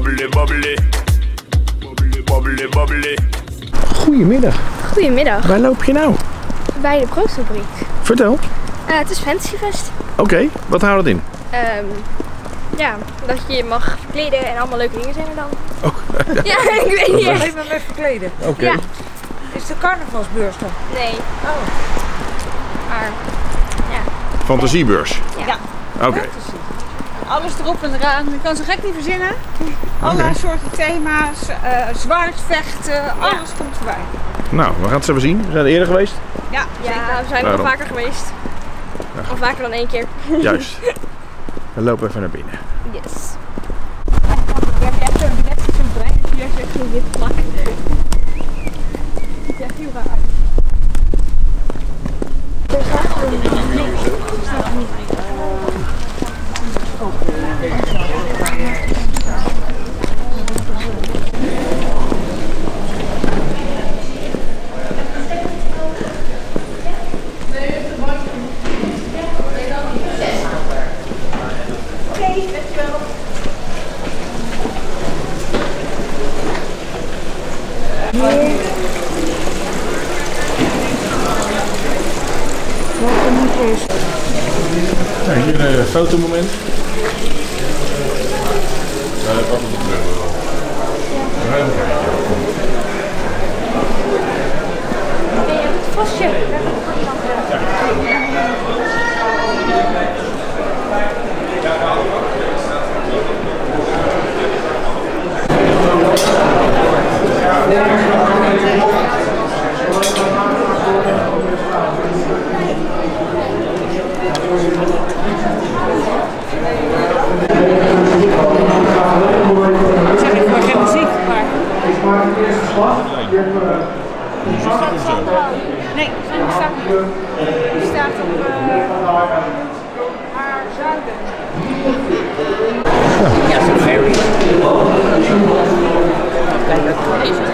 Bubbly, bubbly. Bubbly, bubbly. Goedemiddag. Goedemiddag. Waar loop je nou? Bij de broodfabriek. Vertel. Het is Fantasyfest. Oké, wat houdt het in? Ja, dat je je mag verkleden en allemaal leuke dingen zijn er dan. Oh. Ja, ik weet niet echt. Even met verkleden. Oké. Ja. Is de carnavalsbeurs dan? Nee. Oh. Maar, ja. Fantasiebeurs. Ja. Oké. Alles erop en eraan. Je kan zo gek niet verzinnen. Allerlei soorten thema's, zwaardvechten, alles komt voorbij. Nou, we gaan het zo even zien. We zijn er eerder geweest. Ja, Ja, we zijn Waarom? al vaker geweest. Of vaker dan 1 keer. Juist. We lopen even naar binnen. Yes. Je hebt echt zo'n brein, dus hier is echt zo'n wit plak. Het ziet echt heel raar uit. Er staat Nou, hier een fotomoment. Ja, dat was het terug. We gaan even kijken. Nee, je moet vastje. Zeg ik maar geen muziek, maar... Nee, die staat niet. Die staat op haar zuiden. Ja, zo very. Kijk, dat is deze.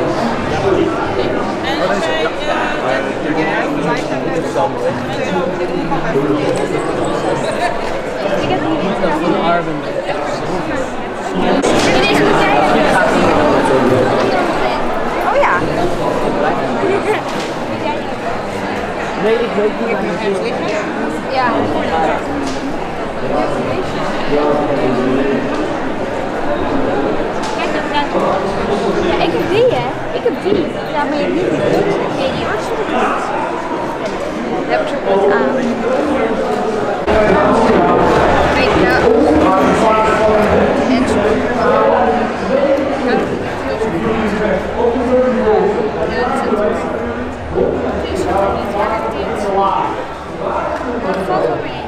Ik heb hier niet Van Arben. deze moet jij Oh ja. Nee, ik weet niet. Ja. Kijk, dat gaat. Ja, ik heb die, hè. Ik heb die. Ja, maar je hebt niet die goed. Nee, die was er niet. Dat heb ik zo goed aan. Kijk, ja. En zo. Dat valt wel mee.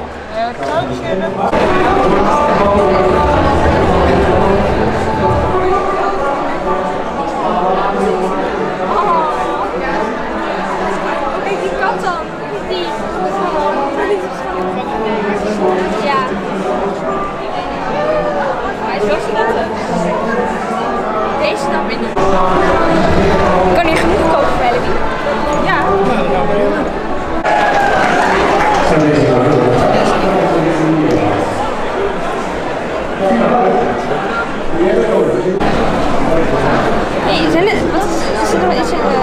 Kijk die kat dan. Die. Ja. Hij is wel schattig. Deze snap ik niet. Ik kan hier genoeg kopen bij Ellie. Ja. Nee, zijn het... Wat is er? Is het...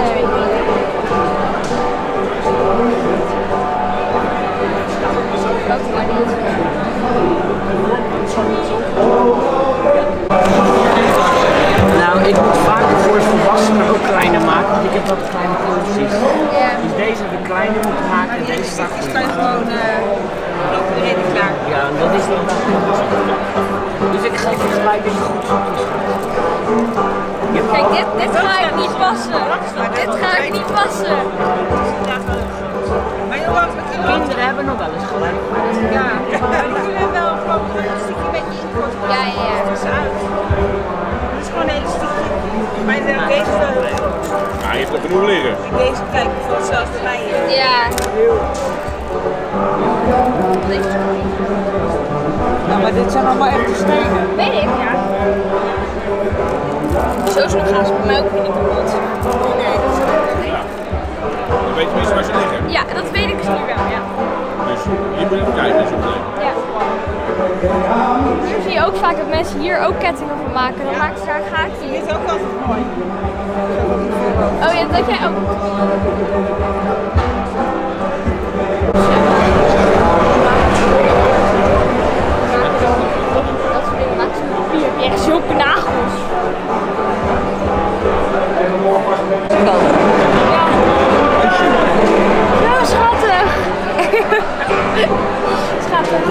Nou, ik moet vaker voor volwassenen ook kleiner maken, want ik heb wat kleine pootjes. Ja. Dus deze heb ik kleiner moeten maken en deze staat Dus kan je gewoon lopen erin en klaar. Ja, en dat is niet dus ik geef je gelijk dat je goed is. Kijk, dit ga ik niet passen. Dit ga ik niet passen. Maar joh, wat we kunnen Kinderen hebben nog wel eens gelijk. ja, we kunnen wel gewoon een stukje een beetje inkorten. Ja, ja, ja. Dat is uit. Dat is gewoon een hele stukje. Maar deze wel heel groot. Ja, je hebt er genoeg liggen. Deze, kijk, bijvoorbeeld zelfs bij mij. Ja. Ja, maar dit zijn allemaal echte stenen. Weet ik, ja. Zo snel gaan ze bij mij ook weer niet kapot. Nee, dat is Je weet tenminste waar ze liggen. Ja, dat weet ik dus nu wel, ja. Dus je moet even kijken. Dus Ja. Hier zie je ook vaak dat mensen hier ook kettingen van maken. Dan maken ze daar een gaatje in. Dit is ook altijd mooi. Oh ja, dat jij ook. Dat soort dingen maken ze met papier. Heb je echt zulke nagels. Ja. Ja, schattig. Schattig.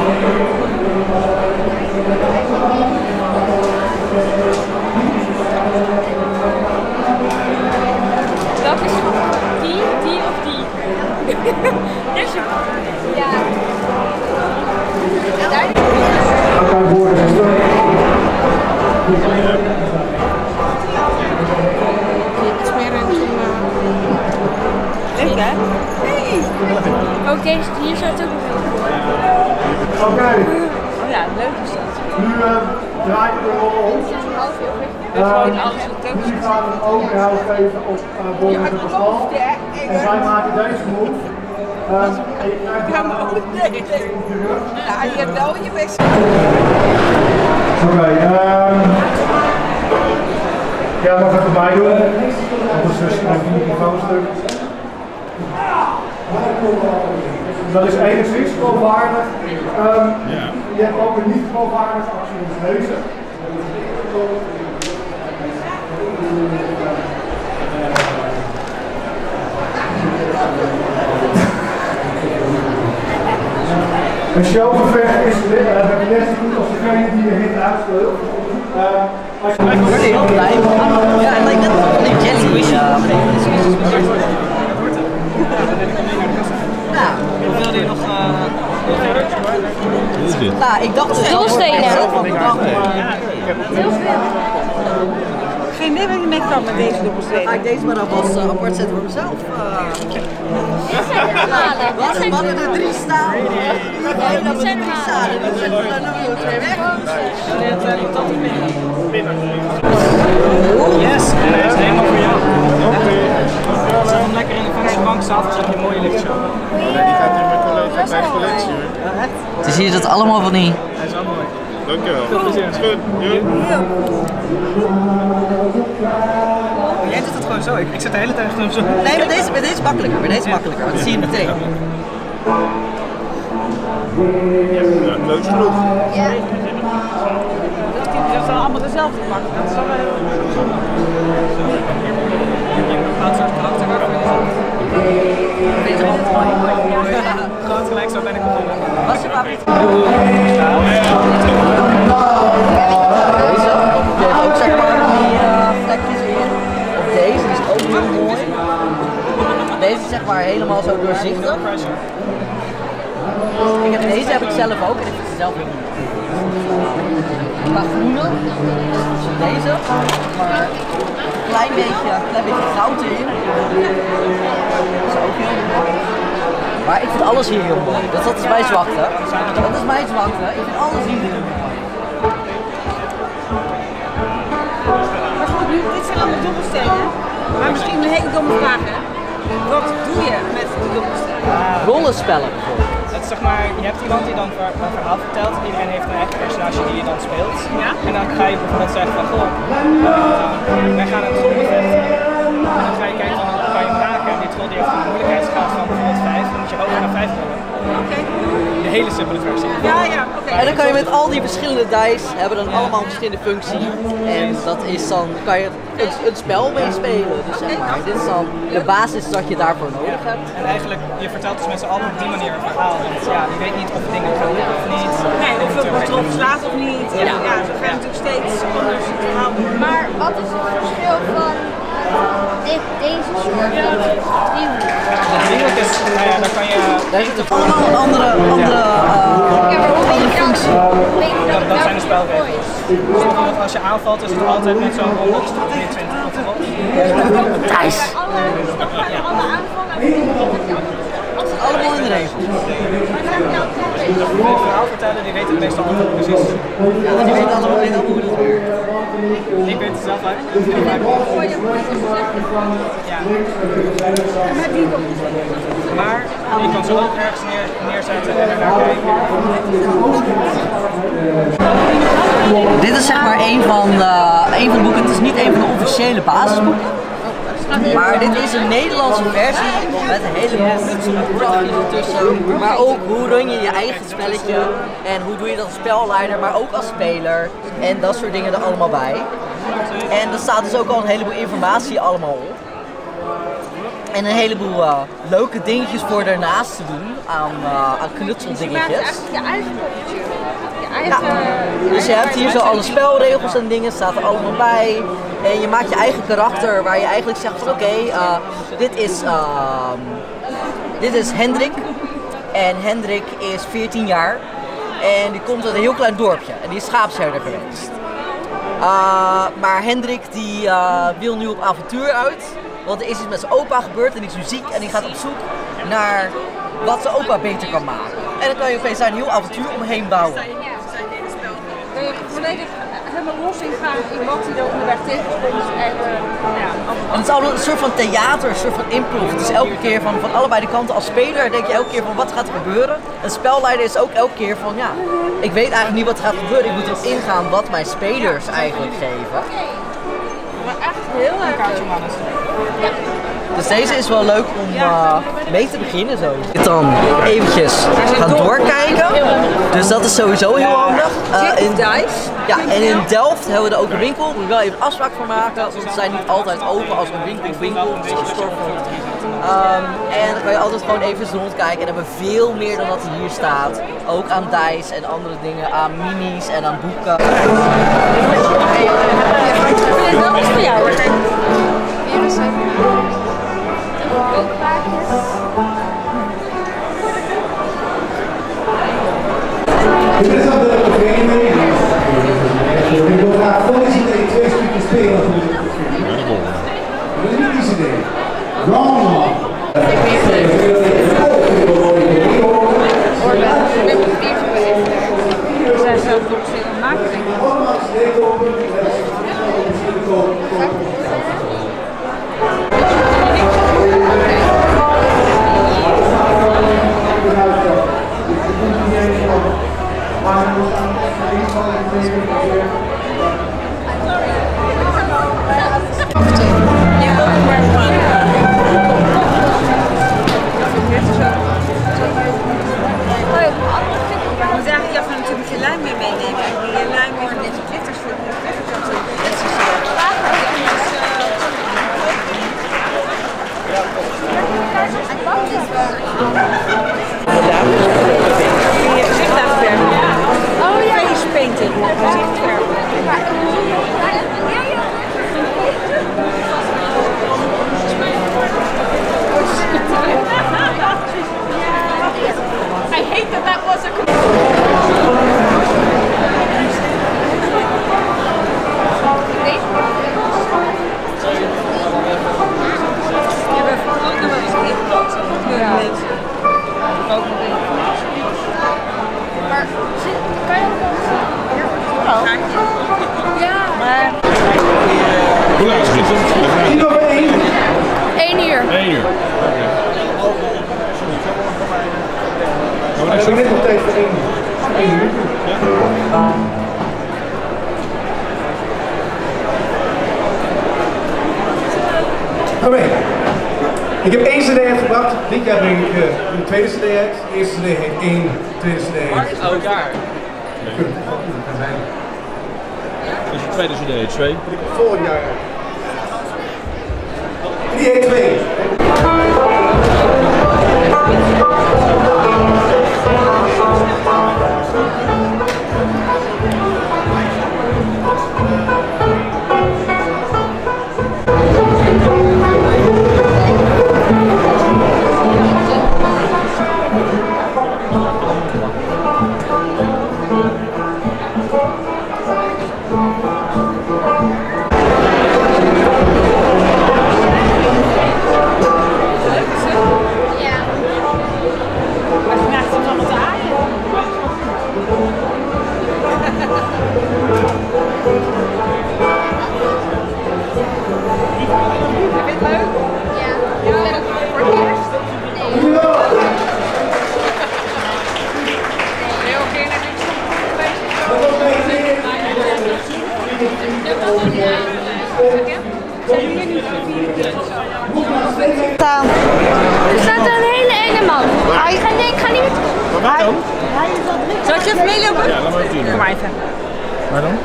Welke is schattig? Die of die? Deze. Ja. Daar. Het is meer een leuk hè? Hey! Ook deze, hier zou het ook nog heel goed. Oké, Oh ja, leuk is dat. nu draai ik de rol om. Een half uur. Jullie gaan een overhoud geven op Bonnie de Pascal. En zij maken deze move. En je krijgt Ja, maar ook nee. Ja, je hebt wel je best. Oké, ja, mag even bij doen. Anders krijg je een microfoonstuk. Dat is enigszins geloofwaardig. Je hebt ook een niet geloofwaardige actie in deze. Een showgevecht is net zo goed als degene die je hit uitspeelt. Als je heel blij. Ja, het lijkt net op een jelly. Ja. Wilde je nog... Nou, ik dacht het wel. Doelstenen. Heel veel. Geen idee wat je mee kan met deze dobbelstenen. Ga ik deze maar alvast apart zetten voor mezelf. Dit zijn de halen. We hadden er 3 staan. We hebben er 3 staan. En dan zetten we er nu 2 weg. Yes, en hij is helemaal voor jou. Als je hem lekker in de vaste bank staat, dan heb je een mooie lichtshow. Nee, die gaat in mijn collega bij collectie hoor. Dus zie je dat allemaal van die... Hij is wel mooi. Dankjewel. Is goed. Jij doet het gewoon zo. Ik zit de hele tijd gewoon zo. Nee, bij deze makkelijker. Bij deze makkelijker. Dat zie je meteen. Ja, leuk genoeg. Ja. Dat is allemaal dezelfde pak. Dat is wel heel Je bepaalt zo'n karakter waarvan je zegt. Ik vind het gewoon mooi. Groot gelijk, zo ben ik begonnen. Wat is je favoriet? Deze. Je hebt ook zeg maar die vlekjes weer. Of deze is ook heel mooi. Deze is zeg maar helemaal zo doorzichtig. Deze heb ik zelf ook en ik vind ze zelf heel mooi. Qua groene, dus deze, maar een klein beetje goud erin. Dat is ook heel mooi. Maar ik vind alles hier heel mooi. Dat is mijn zwakte. Dat is mijn zwakte. Ik vind alles hier heel mooi. Maar goed, nu, dit zijn allemaal dobbelstenen. Maar misschien een hele domme vraag hè. Wat doe je met die dobbelstenen? Rollenspellen bijvoorbeeld. Het is zeg maar, je hebt iemand die dan een verhaal vertelt. Iedereen heeft een eigen personage die je dan speelt. Ja? En dan ga je bijvoorbeeld zeggen van, goh, wij gaan een troll bevechten. En dan ga je kijken van, kan je hem raken? En die troll die heeft een moeilijkheidsgraad van bijvoorbeeld 5. Dan moet je hoger naar 5 rollen. Oké. De hele simpele versie. Ja, ja, oké. En dan kan je met al die verschillende dice hebben dan allemaal een verschillende functie. En dat is dan, kan je een spel mee spelen. Dus zeg maar, dit is dan de basis dat je daarvoor nodig hebt. En eigenlijk, je vertelt dus met z'n allen op die manier een verhaal. Want ja, je weet niet of dingen gaan lukken of niet. Nee, of het wordt erop slaat of niet. Ja, ja, zo ga je natuurlijk steeds anders het verhaal doen. Maar wat is het verschil van deze soort driehoek? De driehoek is, nou ja, dan kan je... Daar zit allemaal een andere functie. Dat zijn de spelregels. Dus bijvoorbeeld als je aanvalt is het altijd met zo'n ronde, dus dat je 20 op de rol. Thijs. Alle aanvallen. Allemaal in de regels. De verhaal vertellen, die weten meestal altijd precies. Ja, die weten allemaal hoe dat werkt. Ik weet het zelf uit. Ja. Maar je kan ze ook ergens neerzetten en ernaar kijken. Dit is zeg maar een van de boeken. Het is niet een van de officiële basisboeken. Maar dit is een Nederlandse versie met een heleboel prachtjes ertussen. Maar ook hoe run je je eigen spelletje en hoe doe je dat als spelleider, maar ook als speler. En dat soort dingen er allemaal bij. En er staat dus ook al een heleboel informatie allemaal op. En een heleboel leuke dingetjes voor daarnaast te doen aan knutseldingetjes. Je eigen poppetje. Ja. Dus je hebt hier zo alle spelregels en dingen, staat er allemaal bij. En je maakt je eigen karakter waar je eigenlijk zegt van oké, dit is Hendrik. En Hendrik is 14 jaar. En die komt uit een heel klein dorpje en die is schaapsherder geweest. Maar Hendrik die wil nu op avontuur uit. Want er is iets met zijn opa gebeurd en die is nu ziek en die gaat op zoek naar wat zijn opa beter kan maken. En dan kan je opeens daar een heel avontuur omheen bouwen. Kun je volledig helemaal los ingaan in wat hij er onderweg tegenkomt. En het is allemaal een soort van theater, een soort van improv. Het is elke keer van allebei de kanten. Als speler denk je elke keer van wat gaat er gebeuren. Een spelleider is ook elke keer van ja, ik weet eigenlijk niet wat er gaat gebeuren. Ik moet erop ingaan wat mijn spelers eigenlijk geven. Maar echt heel erg. Ja. Dus deze is wel leuk om mee te beginnen zo. Dan eventjes gaan doorkijken. Dus dat is sowieso heel handig. En in Delft hebben we er ook een winkel. Daar moet je wel even een afspraak voor maken. Want ze zijn niet altijd open als een winkel is gestorven. En dan kan je altijd gewoon even rondkijken. En hebben we veel meer dan dat hier staat. Ook aan dice en andere dingen, aan minis en aan boeken. Dit is wel iets voor jou. Dit is dan de vereniging. Ik wil graag voor deze idee 2 stukjes spelen. Dat is niet die idee. Wrong one. We zijn zelf nog steeds aan het maken, denk ik. Je moet eigenlijk even natuurlijk je lijm mee meenemen. Je lijm wordt deze glitters voor de Oh ja, face painting. Gezichtverven. I hate that that was a Hoe laat is het? 1 over 1. 1 uur. 1 uur. We hebben net nog tijd voor 1 uur. Oké. Ik heb 1 cd uitgebracht. Dit jaar breng ik een tweede cd uit. De eerste cd heet 1, de tweede cd heet... Oh, daar. Dus de tweede cd heet 2. Die komt volgend jaar uit. Die heet 2. Ja. Er staat een hele enge man. Ik ga niet meer. Waar dan? Zal ik je even meelopen? Ja, laat maar even doen. Kom maar even. Waar dan?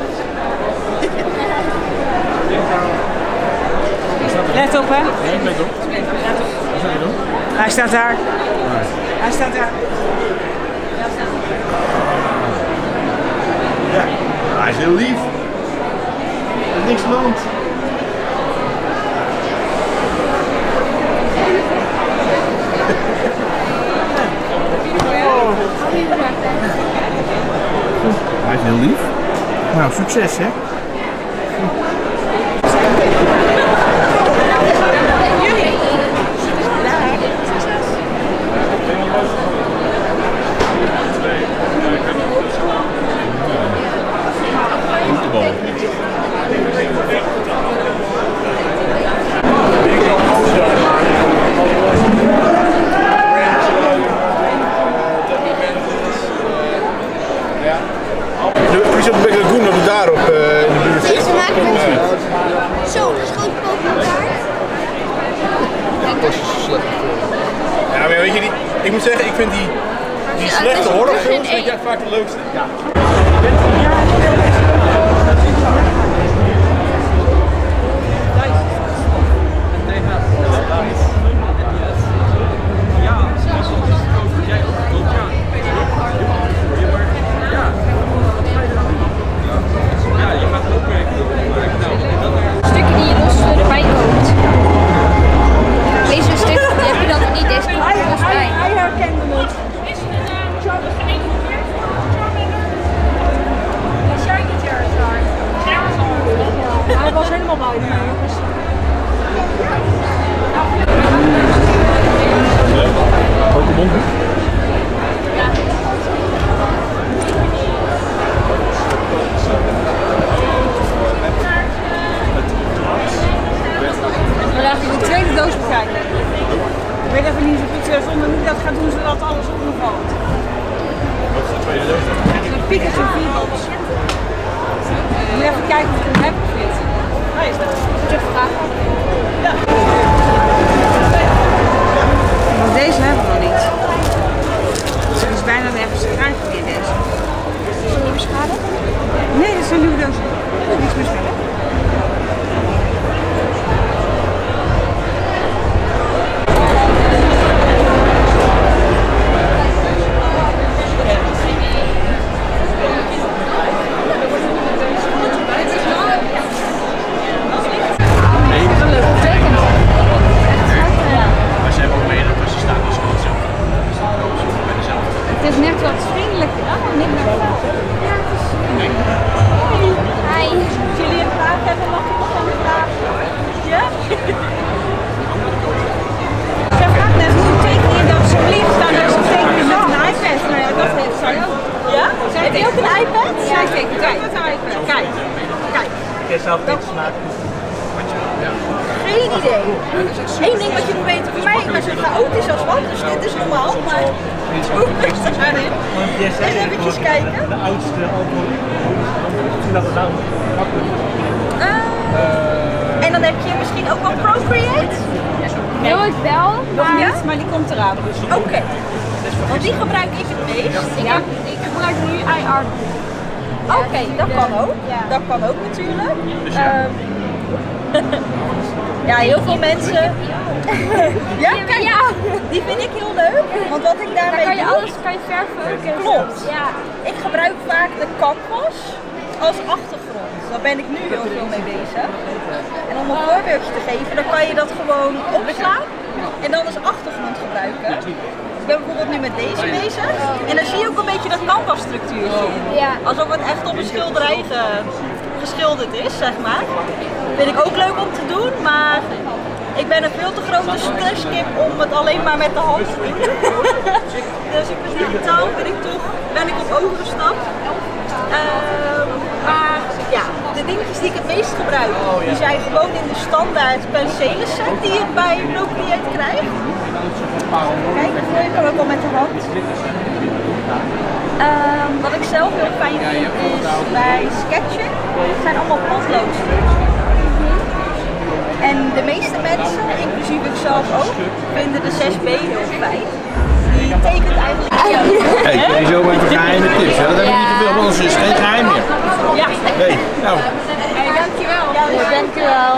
Let op, hè? Ja, ik let op. Wat zou je doen? Hij staat daar. Hij staat daar. Ja, hij is heel lief. Er is niks aan de hand. Hij is heel lief. Nou, succes hè. Wie zit een Lagoon dat daarop in de buurt zit? Deze maken we niet. Zo, dat is gewoon boven elkaar. Dat is slecht. Ja, maar weet je, ik moet zeggen, ik vind die slechte horrorfilms vind ik echt vaak de leukste. Ja. Stukken die je los erbij koopt. Deze stuk heb je dan niet, deze koop je los bij. Hij herkende het. Hij was helemaal bij de jongens. Pokémon. We laten de tweede doos bekijken. Ik weet even niet zo goed zonder hoe dat gaat doen zodat alles opvalt. Wat is de tweede doos? Een Pikachu V-box. Moet je even kijken of ik hem heb of niet. Hij is dat. Moet je even vragen. Ja. Maar deze hebben we nog niet. Dus er is bijna nergens te krijgen meer deze. Is er nieuwe schade? Nee, dat zijn nieuwe dozen. Niks meer spelen. Maar ze hebben ook meer tussen staan, dus gewoon zo. Het is net wat vriendelijker. Oh, niet meer. Ja, het is... Hi. Als jullie een vraag hebben, mag ik nog een vraag? Ja? Zij vraagt net hoe teken je dat ze liefst aan deze tekenen met een iPad. Nou ja, dat heeft zij ook. Ja? Heeft hij ook een iPad? Ja. Zij tekent ook met een iPad. Kijk. Kijk. Je zelf niks maken. Geen idee. Eén ding wat je moet weten voor mij, ik ben zo chaotisch als wat, dus dit is normaal, maar hoe is het daarin? Eens eventjes kijken. De oudste alcoholist. Dat is nou makkelijk. En dan heb je misschien ook wel Procreate. Wil ik wel, Nog maar... niet, maar die komt eraan. Oké. Want die gebruik ik het meest. Ik gebruik nu IR. Oké, dat kan ook. Ja. Dat kan ook natuurlijk. Ja, heel veel mensen. Ja, kijk, Ja. die vind ik heel leuk. Want wat ik Dan daarmee kan je doe, alles verven. Klopt. Ja. ik gebruik vaak de canvas als achtergrond. Daar ben ik nu heel veel mee bezig. En om een voorbeeldje te geven, dan kan je dat gewoon opslaan en dan als achtergrond gebruiken. Ik ben bijvoorbeeld nu met deze bezig en dan zie je ook een beetje dat canvas structuurtje in. Ja. Alsof het echt op een schilderij geschilderd is, zeg maar. Vind ik ook leuk om te doen, maar ik ben een veel te grote stresskip om het alleen maar met de hand te doen. Dus ik ben digitaal ben ik op overgestapt. Maar ja, de dingetjes die ik het meest gebruik, die zijn gewoon in de standaard penselen set die ik bij Procreate krijg. Kijk, ik kan ook al met de hand. Wat ik zelf heel fijn vind is bij sketchen, het zijn allemaal potloodstuks. En de meeste mensen, inclusief ik zelf ook, vinden de 6B heel fijn. Die tekent eigenlijk... Hey, kun je zo even geheime tips? Hè? Dat heb ik niet te veel, want anders is het geen geheim meer. Ja. Nee, nou. Hey, dankjewel. Ja, dankjewel.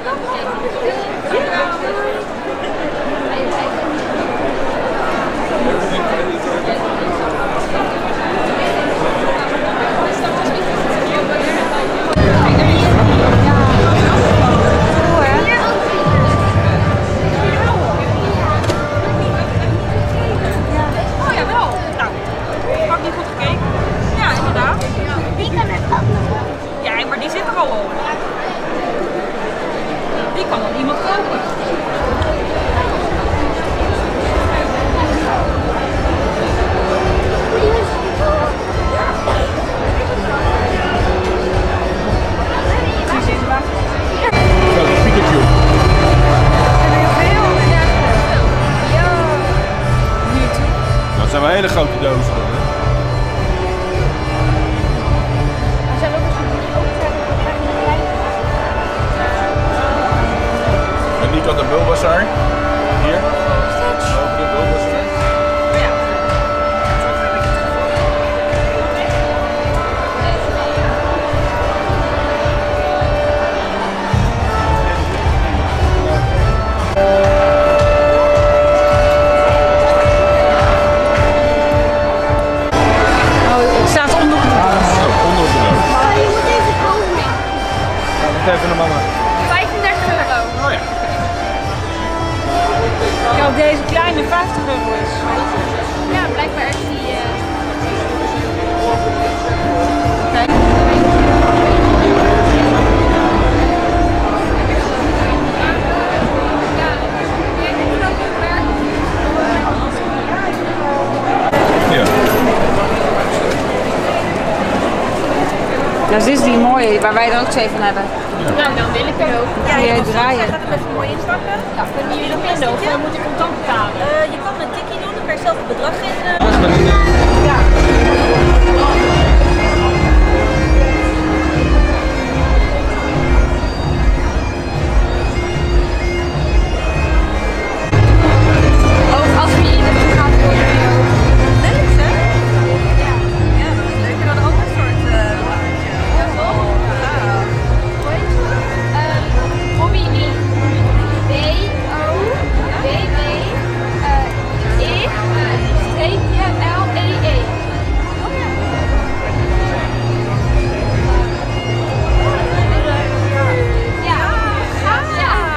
Die kan nog iemand kopen. Pikachu. Dat zijn wel hele grote dozen. Nico de Bulbasaur. Hier. Over de Bulbasaur. Ja. Oh, het staat onder op de doos. Oh, onder op de doos. Je moet even komen. Wacht even naar mama. 35 euro. Oh ja. Ja, deze kleine 50 euro is. Ja, blijkbaar is die... Kijk. Ja. Nou, dit is die mooie waar wij er ook twee van hebben. Nou, dan wil ik er ook. Ja, je draaien. Gaat hem even mooi instappen. Ja, kunnen jullie nog in of moet ik contant betalen? Je kan een tikkie doen, dan kan je zelf het bedrag in. Ja. Ook als we hier naartoe gaan voor de Leuk hè? Ja. Ja, dat is leuker dan een ander soort wagentje. Ja, toch? Bobby E. B-O-B-B-E-L-E-E. Ja, gaaf.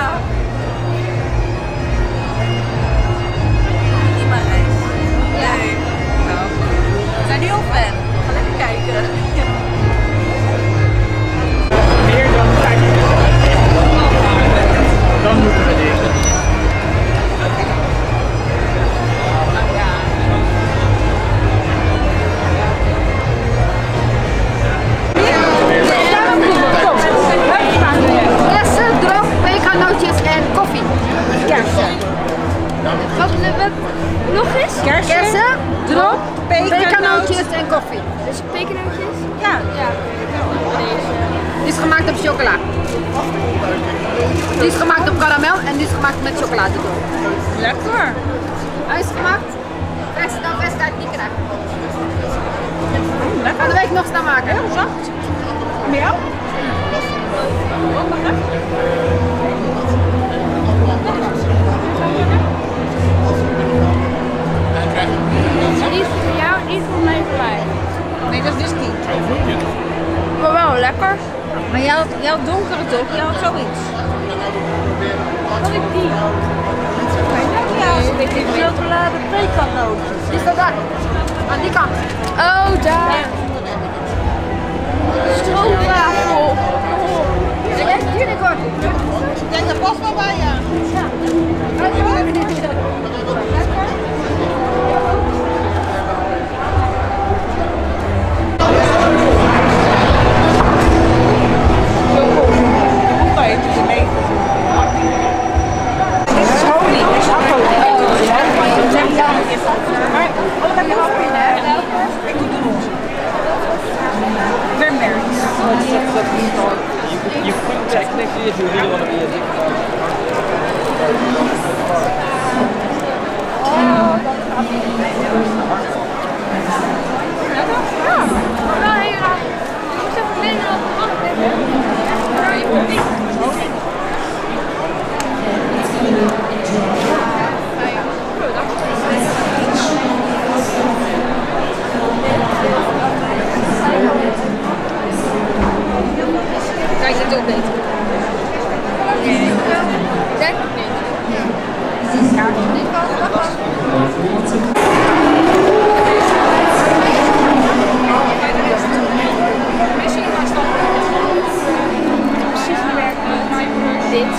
Die maar eens. Leuk. Nou, we zijn heel fan. Ga lekker kijken. Meer dan 5 dan moeten we dit. Kersen, drop, pekanootjes en koffie. Kersen. Wat nog eens? Kersen, drop, pekanootjes en koffie. Dus pekanootjes? Ja. Ja. Die is gemaakt op chocola. Die is gemaakt op karamel en die is gemaakt met chocolade. Lekker. Hij is gemaakt. Vers dan vers uit die krijgen. Gaan de week nog staan maken. Heel zacht. Ja? Die is voor jou, die is voor mij gelijk. Nee, dat is dus niet. Maar wel lekker. Maar jouw donkere toch? Jij had zoiets. Wat ik die? Ja, een beetje chocolade pekanootjes. Die staat daar. Aan die kant. Oh, daar. Stroopwafel. Ja, tuurlijk hoor. Ik denk dat past wel bij je. Ja. Next year, if you really want to be a big Kijk, dit ook beter. Denk ik niet. Ja, dit was dit.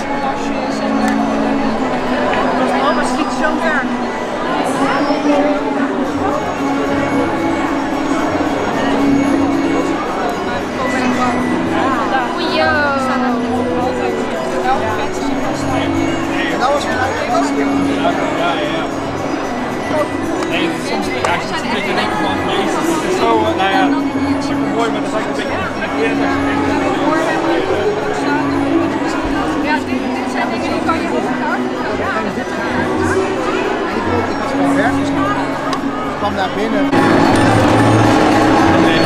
Mama schiet zo ver. Dat was nee, soms zit je te denken van, jezus, het is zo, nou ja, super mooi, maar dan zag ik een beetje eerder. Ja, dit zijn dingen die kan je overgaan. Ja. Ik kwam daar binnen. Nee.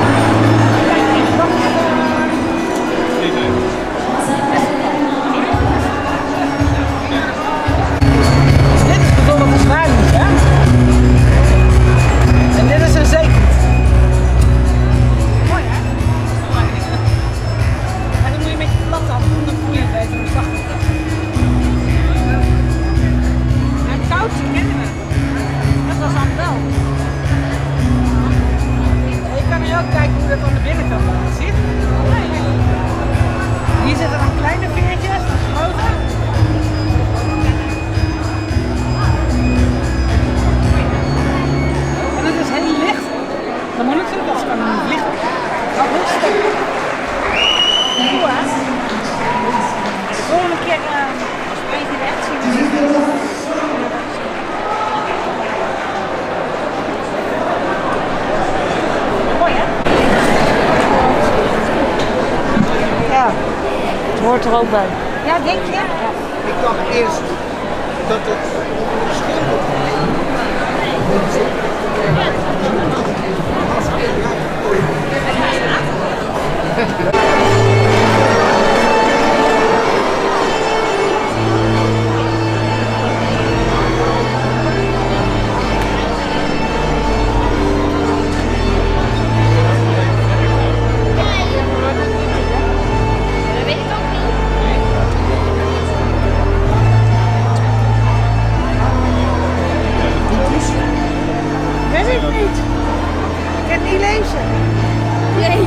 Dit is bijvoorbeeld een zwaarmoed, hè? En dit is een zeker. Mooi hè? En dan moet je met je plat af, dan voel je het beter hoe zacht het is. En koud kennen we. Dat was dan wel. Je kan hier ook kijken hoe dat aan de binnenkant zit. Hier zitten dan kleine veertjes, grote. En het is heel licht. Dan moet natuurlijk als het kan niet licht. Dat is stuk. Cool hè? De volgende keer weet je het echt zien. Mooi hè? Ja. Het hoort er ook bij. Ja, denk je? Ja. Ik dacht eerst dat het Dat weet ik ook niet. Weet ik niet. Ik kan het niet lezen. Nee.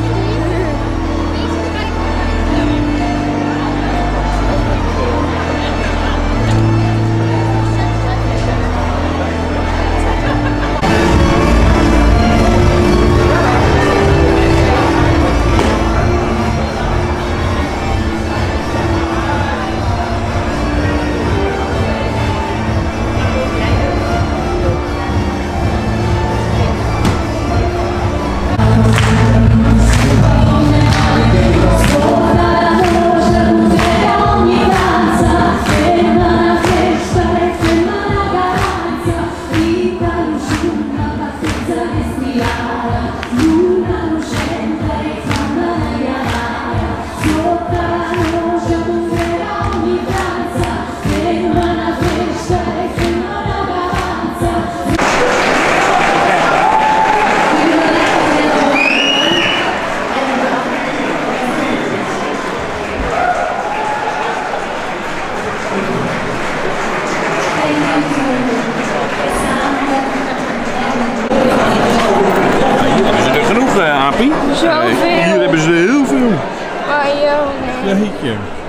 Zoveel. Hier hebben ze heel veel. Oh joh. Jeetje.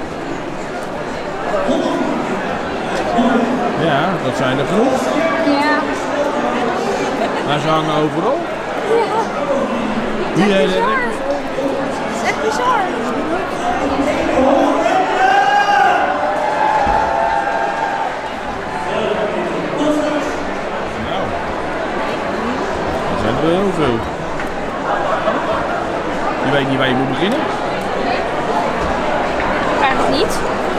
Ja, dat zijn er genoeg. Ja. Maar ze hangen overal. Ja. Hier hele bizar. Het is echt bizar. Nou, dat zijn er heel veel. Je weet niet waar je moet beginnen. niet.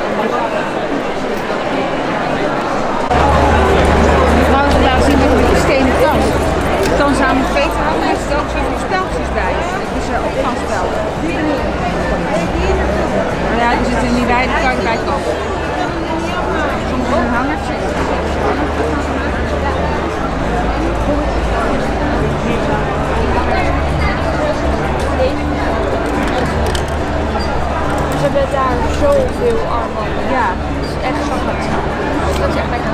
Trouwens, laat zien dat het een stenen kan. Toen samen met Peter hadden er ook zoveel speltjes bij. Dat is ook van spel. Maar ja, die zitten niet bij, daar kan je bij kopen. Soms een hangertje. Ze hebben daar zoveel armbanden. Ja. Dat is echt schattig. Dat is echt lekker.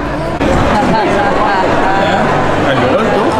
En leuk toch?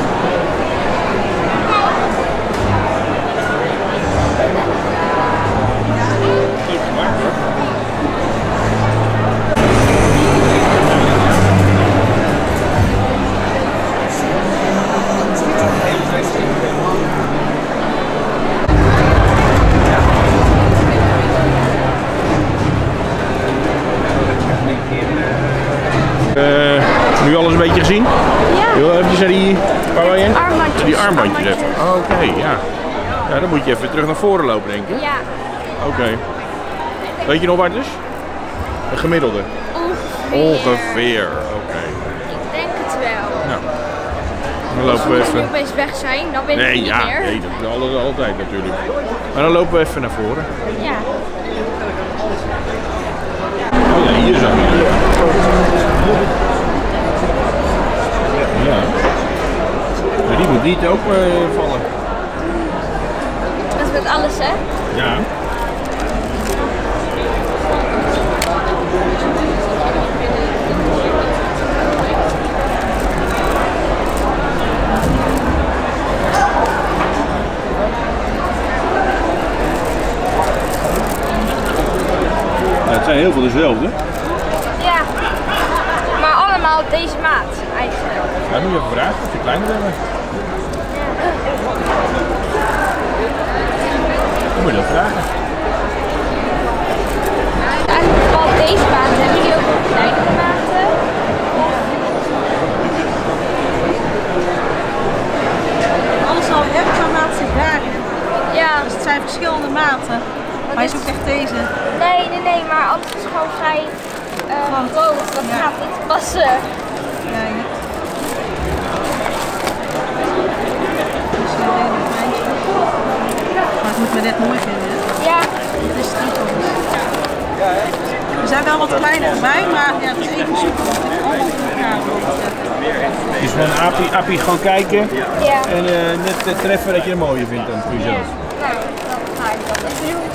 Nu alles een beetje gezien? Ja. Heel eventjes naar die... Waar wil je heen? Armbandjes. Die armbandjes even. Oké, ja. Ja, dan moet je even terug naar voren lopen, denk ik. Ja. Oké. Weet je nog waar het is? Een gemiddelde? Ongeveer, oké. Ik denk het wel. Nou, dan lopen we Als we nu even... opeens weg zijn, dan ben ik Nee, niet ja, meer. nee, dat is altijd natuurlijk. Maar dan lopen we even naar voren. Ja. Oh ja, hier zo. Ja. Maar die moet niet ook vallen. Dat is met alles, hè? Ja. Het zijn heel veel dezelfde. Ja. Maar allemaal deze maat, eigenlijk. Ja, moet je even vragen of je kleiner hebben. Dan moet je dat vragen. Eigenlijk vooral deze maat. Hebben jullie ook nog kleinere maten? Alles al hebt, dan maat zich daarin. Ja. Dus het zijn verschillende maten. Maar je zoekt echt deze. Nee, maar alles is gewoon vrij groot. Dat Ja. gaat niet passen. Ja, je hebt. Dus een hele kleintje. Maar het moet me net mooi vinden. Hè? Ja. Dit is typisch. Er zijn wel wat kleinere bij, maar ja, het is even zoeken of het allemaal voor elkaar wordt. Dus van Appie gewoon kijken Ja. en net treffen dat je het mooie vindt dan voor jezelf. Nou, dan ga ik dat even doen.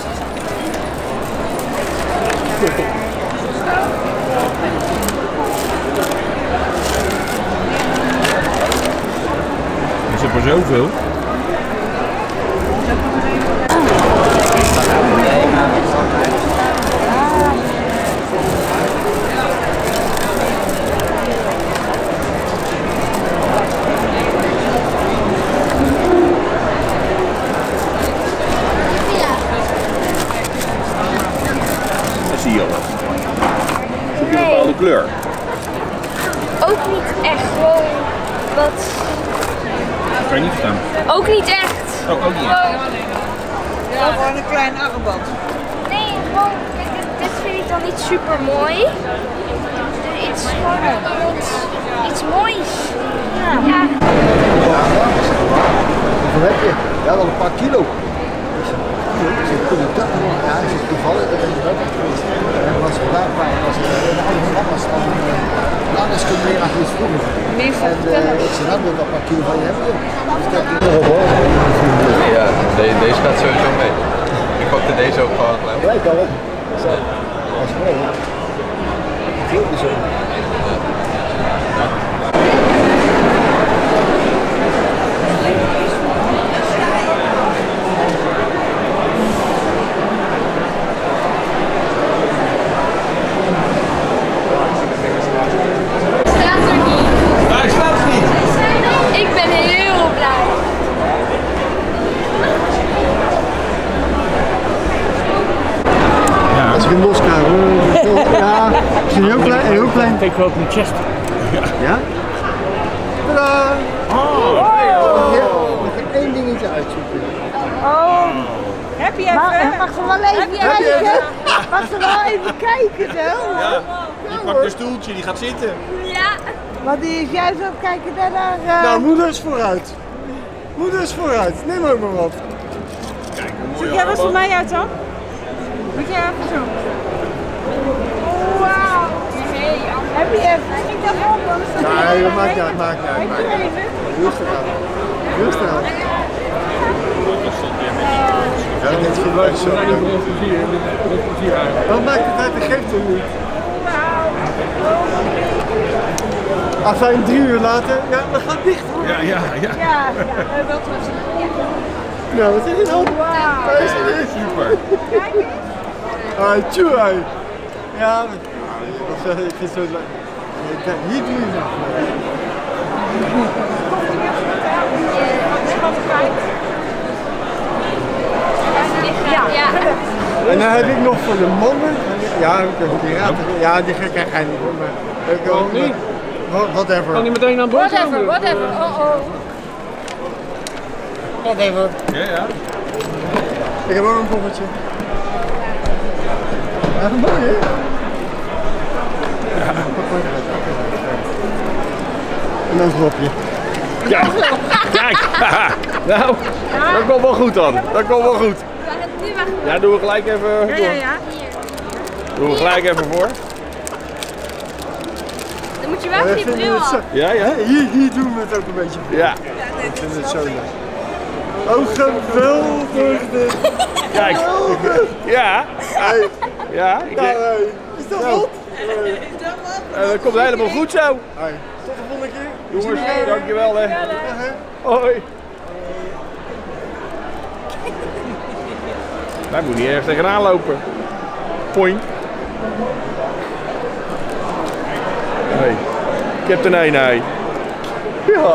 Er zit er zoveel. Dat zie je al. Zoek je een bepaalde kleur? Ook niet echt gewoon wat. Dat kan je niet verstaan. Ook niet echt. Ook niet. Ja, gewoon een klein armband. Nee, gewoon. Kijk, dit vind ik dan niet super mooi. Iets gewoon iets moois. Ja. Hoeveel heb je? Ja, wel een paar kilo. Ze kunnen dat doen. Ja, ze is toevallig, dat is ook niet geweest. En wat ze vandaag waren, was het anders dan anders kunnen we naar iets vroeger. En ik zei, nou wil ik een paar kilo van je hebben. Dus ik heb Ja, deze gaat sowieso mee. Ik pakte deze ook gewoon gelijk. gelijk al op. Zo, dat is mooi. Veel dus ook. Ik ben heel blij. Ja. Als ik hem los krijg hoor. Ja, is een heel klein. Kijk wel op mijn chest. Ja? Tadaa! Oh, Ik ga één dingetje uitzoeken. Oh. Heb je even? Mag er wel even Heb je uitje? even? Mag ze wel even kijken zo? Ja, die pakt een stoeltje, die gaat zitten. Ja. Want die is juist aan het kijken naar... Nou, moeder is vooruit. Moeder is vooruit. Neem ook maar wat. Kijk, hoe mooi. Zoek jij wat voor mij uit dan? Moet jij even zo? Wauw. Hey, Heb je even? Ik dacht wel, Nee, dat maakt niet uit, maakt niet uit. Rustig aan. Rustig aan. Ja, dit is leuk zo. Wat maakt het uit? Dat geeft het niet. Afijn, 3 uur later. Ja, dat gaat dicht hoor. Ja. Ja, wel terug. Nou, wat is het dan? Wauw. Daar is het. Super. Kijk eens. Tjoe. Ja, ik vind het zo leuk. Kijk, hier doe je nog. Ja. En dan heb ik nog voor de mannen. Ja, die krijg jij niet hoor. Maar whatever. Kan die meteen aan boord komen? Whatever. Whatever. Ja. Ik heb ook een koffertje. Ja, mooi hè? Ja. En een vlopje. Kijk. Nou, dat komt wel goed dan. Dat komt wel goed. Ja, doen we gelijk even door. Ja. Doen we gelijk even voor. Dan moet je wel die bril af. Ja. Hier doen we het ook een beetje voor. Ja. Ik vind het zo leuk. Oh, geweldig dit. Kijk. Ja. Hey. Ja. Is dat goed? Dat komt helemaal goed zo. Hey. Tot de volgende keer. Jongens, dankjewel hè. Hoi. Wij moeten niet ergens tegenaan lopen. Point. Nee. Ik heb er een, nee. Ja.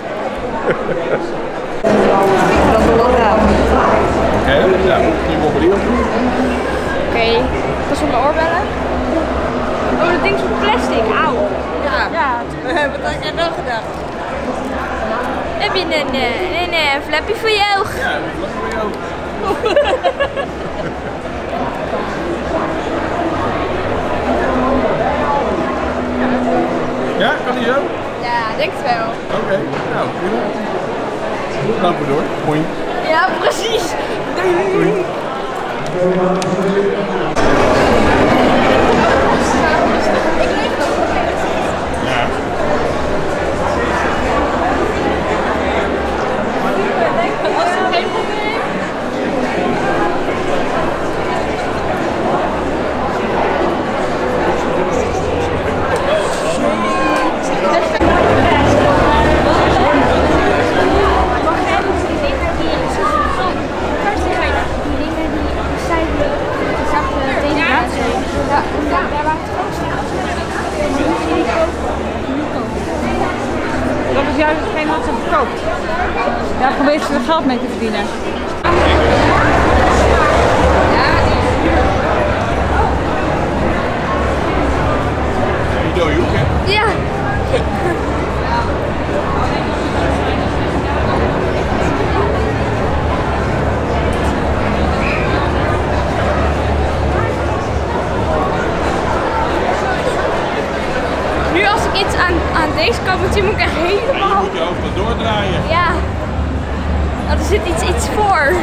Dat is wel gaaf. Ja, niet meer benieuwd. Oké, dat is van mijn oorbellen. Oh, dat ding is van plastic, auw. Ja, wat had jij nou gedaan? Heb je een flapje voor je oog? Ja, dat is voor jou. Ja, kan die zo? Ja, denk het wel. Oké, nou, prima. Lopen we door. Mooi. Ja, precies. Ja. Dat is juist hetgeen wat ze verkoopt. Daar probeert ze er geld mee te verdienen. Die dode hoek, hè? Ja. Nu als ik iets aan deze kant moet, moet ik echt helemaal... Je moet je hoofd wat doordraaien. Ja. Want er zit iets voor.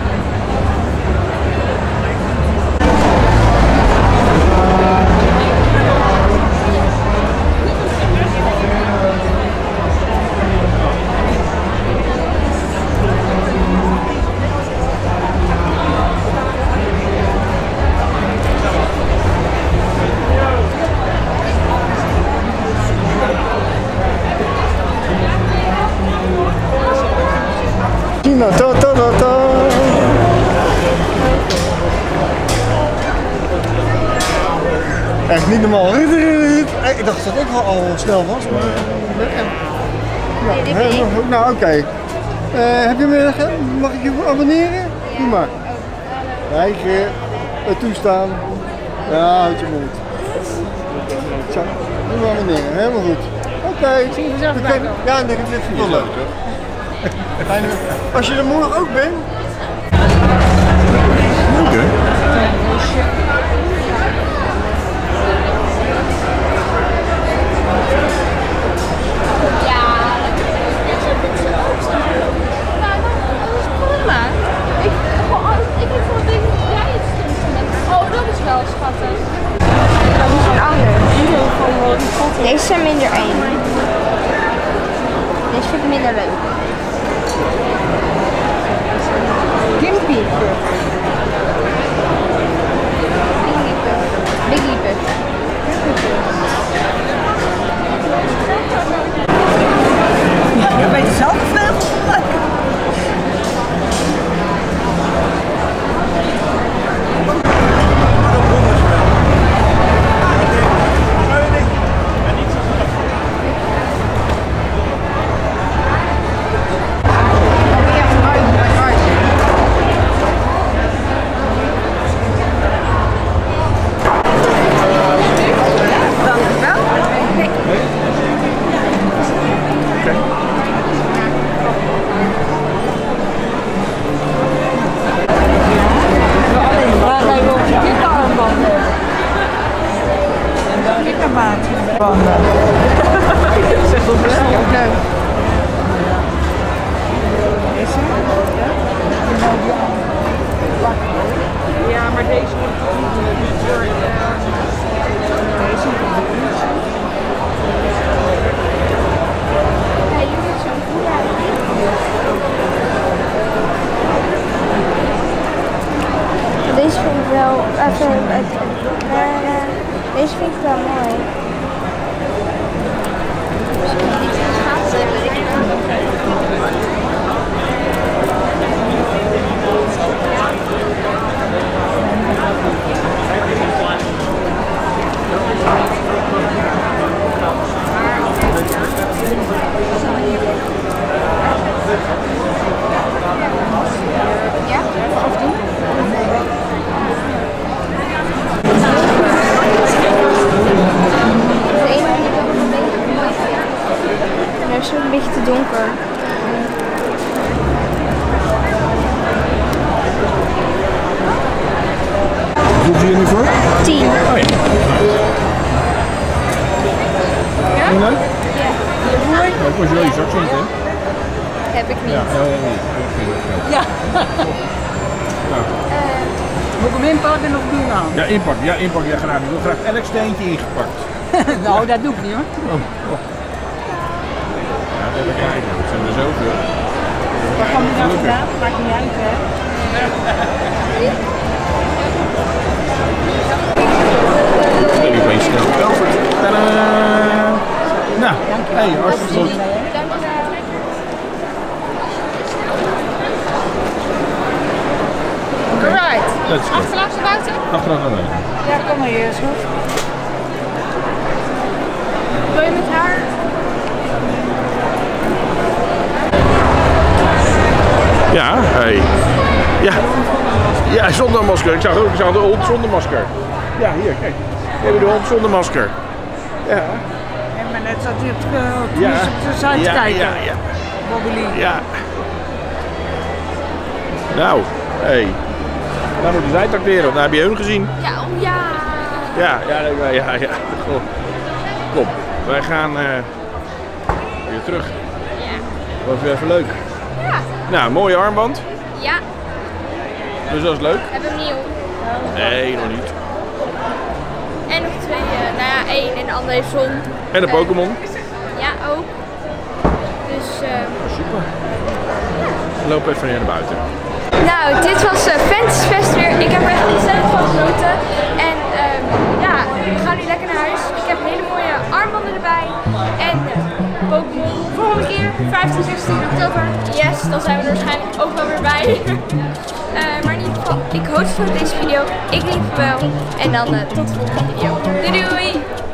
Tina, ta. Echt niet normaal. Ik dacht dat ik al snel was, maar... Nou, oké. Heb je me... Mag ik je abonneren? Doe maar. Weigeren. Toestaan. Ja, houd je mond. Zo, doe maar abonneren. Helemaal goed. Oké. Zie je vanzelf bij komen. Ja, ik vind het wel leuk, hoor. Als je er morgen ook bent. Oké. Dankjewel, schatten. Dat is een ander. Deze zijn minder 1. Deze vind ik minder leuk. Gimpy. Biggie Puff. Je weet zelf veel. Ja, maar deze wordt niet voor deze. Deze vind ik wel deze vind ik wel mooi. Ja? Of die? Dat is een beetje te donker. Hoeveel zie je nu voor? 10. Oh ja. Ja? En dan? Ja. Ja, ik was jullie zak zo meteen. Heb ik niet. Ja, Ja. Moet ik hem inpakken of doen aan? ja, inpak. Ja, inpak. Ja, graag. Ik wil graag elk steentje ingepakt. Nou, dat doe ik niet hoor. Ja, dat heb ik eigenlijk. Het zijn er zoveel. Wat kan je nou gedaan? Maakt niet uit hè. Ik ben snel. Tadaa! Nou, hey, hartstikke goed. Alright. Let's go. Achterlangs naar buiten? Achteraf naar buiten. Ja, kom maar hier, is goed. Wil je met haar? Ja, hey. Ja. Ja, zonder masker. Ik zag de hond zonder masker. Ja, hier, kijk. We hebben de hond zonder masker. Ja. En maar net zat hij op de site te kijken. Ja. Bobbelie. Ja. Nou, hey. Nou moet de zijtak weer op. Nou, heb je hun gezien? Ja, oh ja. Ja. Goed. Kom, wij gaan weer terug. Ja. Was weer even leuk. Ja. Nou, mooie armband. Ja. Dus dat is leuk. Hebben we hem niet op. Nee, nog niet. En nog 2, nou ja, 1 en de andere heeft zon. En de Pokémon. Ja, ook. Dus, Super. We lopen even naar buiten. Nou, dit was Fantasy Fest weer. Ik heb er echt ontzettend van genoten. En ja, we gaan nu lekker naar huis. Ik heb hele mooie armbanden erbij. En Pokémon. Volgende keer, 15, 16 oktober. Yes, dan zijn we er waarschijnlijk ook wel weer bij. Maar in ieder geval, ik hoop van deze video. Ik liep wel. En dan tot de volgende video. Doei doei!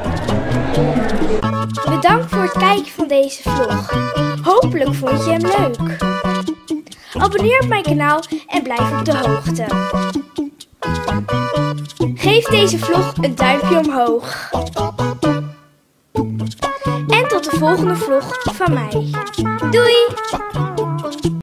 Bedankt voor het kijken van deze vlog. Hopelijk vond je hem leuk. Abonneer op mijn kanaal en blijf op de hoogte. Geef deze vlog een duimpje omhoog. En tot de volgende vlog van mij. Doei!